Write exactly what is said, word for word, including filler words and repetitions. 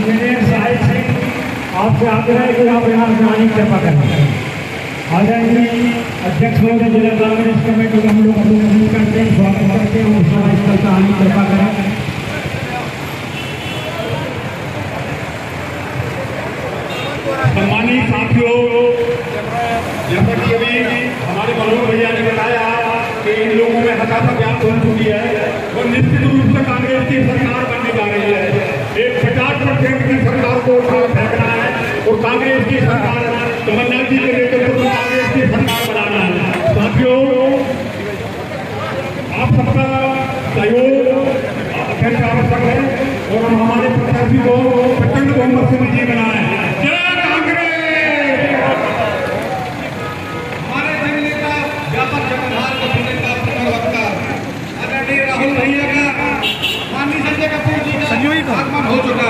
Engineer Sahib Singh, आपसे आग्रह है कि आप यहाँ से आने की कृपा करें। आ जाएंगे अध्यक्ष महोदय जिला कांग्रेस कमेटी हम लोग अभिनंदन करते हैं, स्वागत करते हैं, उस समय स्थल पर आने की कृपा करें। सम्मानित साथियों, जैसा कि अभी हमारे मनोज भैया ने बताया कि इन लोगों में हताशा व्याप्त हो चुकी है, वो निश्चित रूप से कांग्रेस की सरकार बनने जा रही है। एक पचास परसेंट की सरकार को फेंकना है और कांग्रेस की सरकार कमलनाथ जी के नेतृत्व में कांग्रेस की सरकार बनाना है। साथियों, आप सबका सहयोग अत्यंत आवश्यक है और हम हमारे प्रत्याशी को प्रचंड बहुमत से विजयी बनाए। राहुल भैया का माननीय संजय कपूर जी का आगमन हो चुका